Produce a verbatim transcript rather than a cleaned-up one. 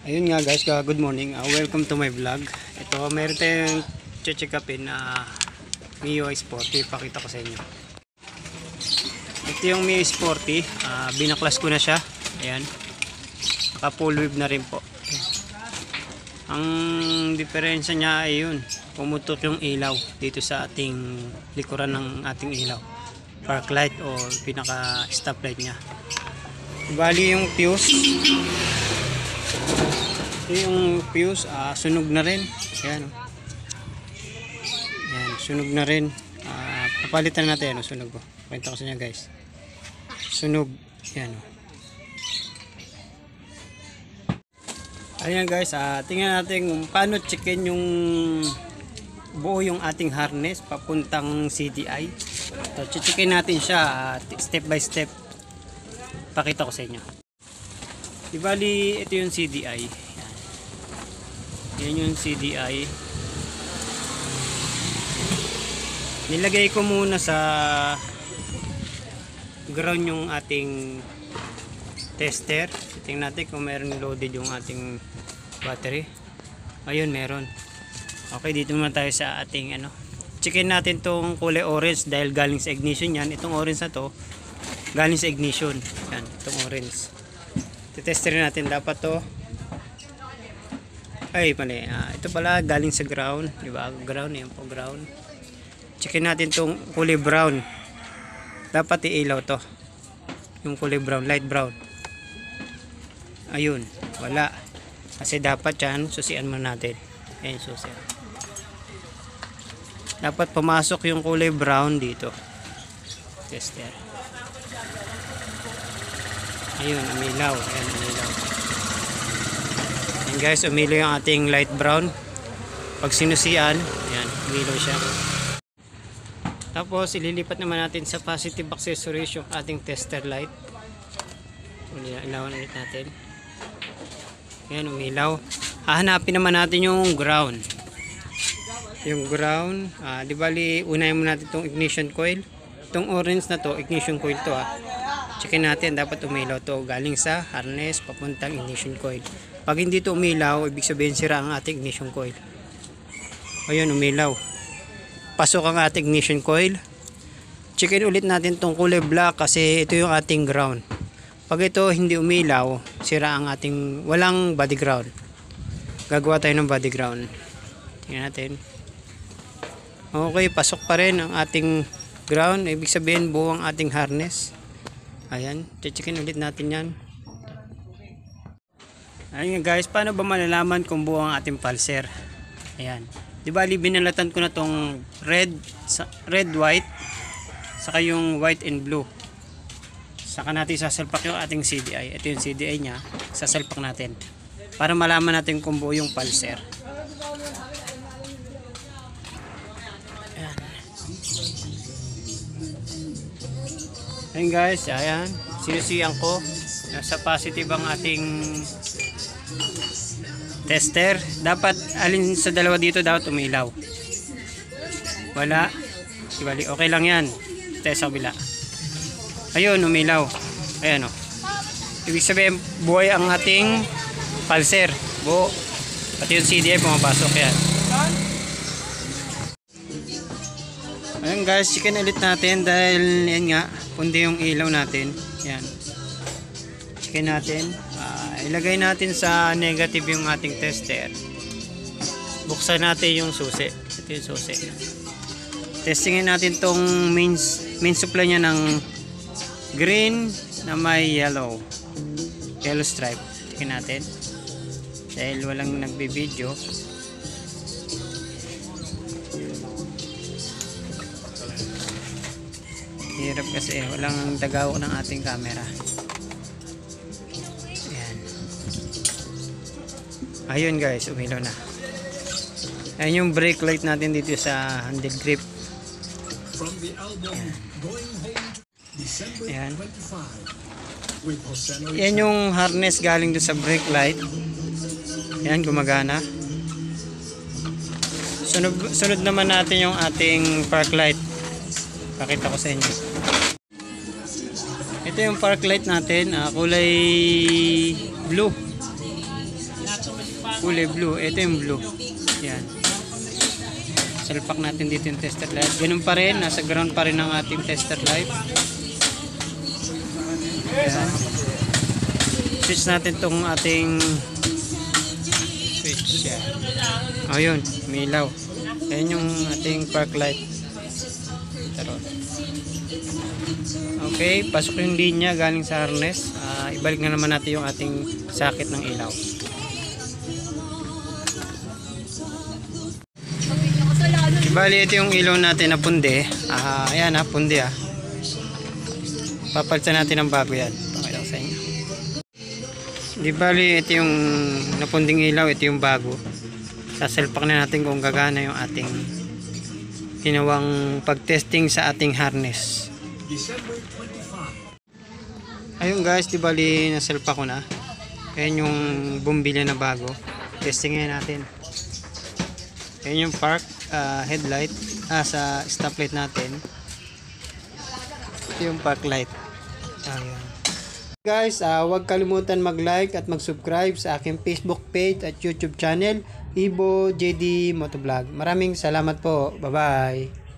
Ayun nga guys, good morning. Uh, welcome to my vlog. Ito, meron tayong check upin na Ng MiO Sporty. Pakita ko sa inyo. Ito yung Ng MiO Sporty. Uh, binaklas ko na siya. Ayan. Naka full wave na rin po. Ang diferensya niya ay yun. Pumutok yung ilaw dito sa ating likuran ng ating ilaw. Park light o pinaka stop light niya. Bali yung fuse. Ito yung fuse, uh, sunog na rin. Ayan. Ayan, sunog na rin. Uh, papalitan natin, ano, sunog ko. Kwenta ko sa inyo guys. Sunog. Ayan. Ayan guys, uh, tingnan natin kung paano checkin yung buo yung ating harness papuntang C D I. So, checkin natin siya uh, step by step. Pakita ko sa inyo. Di bali, ito yung C D I. Yan yung C D I. Nilagay ko muna sa ground yung ating tester. Tingnan natin kung meron loaded yung ating battery. Ayun, meron. Okay, dito naman tayo sa ating ano. Checkin natin tong kulay orange dahil galing sa ignition yan. Itong orange na to galing sa ignition. Yan, itong orange. Titesterin natin, dapat to ay mali, uh, ito pala galing sa ground, di ba? Ground, yan po, ground. Checkin natin tong kulay brown. Dapat iilaw to. Yung kulay brown, light brown. Ayun, wala. Kasi dapat yan, susian mo natin. Ayun, susian. Dapat pumasok yung kulay brown dito. Tester. Ayun, umilaw. Ayun, umilaw. And guys, umilaw yung ating light brown. Pag sinusian, yan, umilaw siya. Tapos ililipat naman natin sa positive accessories yung ating tester light. Ilawan ulit natin. Yan, umilaw. Hahanapin naman natin yung ground. Yung ground, ah, di bali, unahin mo natin itong ignition coil. Itong orange na to, ignition coil to ah. Checkin natin, dapat umilaw to galing sa harness papuntang ignition coil. Pag hindi to umilaw, ibig sabihin sira ang ating ignition coil. Ayun, umilaw. Pasok ang ating ignition coil. Checkin ulit natin tong kulay black kasi ito yung ating ground. Pag ito hindi umilaw, sira ang ating walang body ground. Gagawa tayo ng body ground. Tingnan natin. Okay, pasok pa rin ang ating ground. Ibig sabihin buo ang ating harness. Ayan, checkin ulit natin yan. Ayun guys, paano ba malalaman kung buo ang ating pulser? Ayan. Di ba, binalatan ko na tong red, red, white, saka yung white and blue. Saka natin sasalpak yung ating C D I. Ito yung C D I nya, sasalpak natin. Para malaman natin kung buo yung pulser. Ayan. Ayun guys, ayan. Sinusiyan ko. Nasa positive ang ating tester. Dapat alin sa dalawa dito dapat umilaw. Wala. Ibali, okay lang yan. Test sa kabila. Ayun, umilaw. Ayan o. Ibig sabihin, buhay ang ating pulser. Buo. Pati yung C D I pumapasok yan. Ayun guys, chicken ulit natin dahil yan nga, kundi yung ilaw natin. Yan. Chicken natin. Uh, ilagay natin sa negative yung ating tester. Buksan natin yung susi. Ito yung susi. Testingin natin tong main, main supply niya ng green na may yellow. Yellow stripe. Chicken natin. Dahil walang nagbibideo. Hirap kasi walang tagaw ng ating camera. Ayan. Ayun guys, umilaw na. Ayan yung brake light natin dito sa handle grip. Ayan. Ayan yung harness galing doon sa brake light. Ayan, gumagana. Sunod, sunod naman natin yung ating park light. Pakita ko sa inyo. Ito yung park light natin, uh, kulay blue. kulay blue. Ito yung blue. Yan. Salpak natin dito yung tester light. Ganun pa rin. Nasa ground pa rin ang ating tester light. Yan. Switch natin tong ating switch. Yan. O yun. May ilaw. Ayan yung ating park light. Tarot. Okay, pasok yung linya galing sa harness. Uh, ibalik na naman natin yung ating sakit ng ilaw. Bali, ito yung ilaw natin na pundi. Uh, ayan ha, pundi ha. Papalitan natin ng bago yan. Pakita ko sa inyo. Di bali, ito yung napunding ilaw, ito yung bago. Sasalpak na natin kung gagana yung ating ginawang pag-testing sa ating harness. Ayun guys, di bali nasalpak ko na. Ayan yung bumbilya na bago. Testingin natin. Ayan yung park uh, headlight ah, sa stoplight natin. Ito yung park light. Ayan. Guys, uh, huwag kalimutan mag-like at mag-subscribe sa aking Facebook page at YouTube channel, Ibo J D Motovlog. Maraming salamat po. Bye-bye.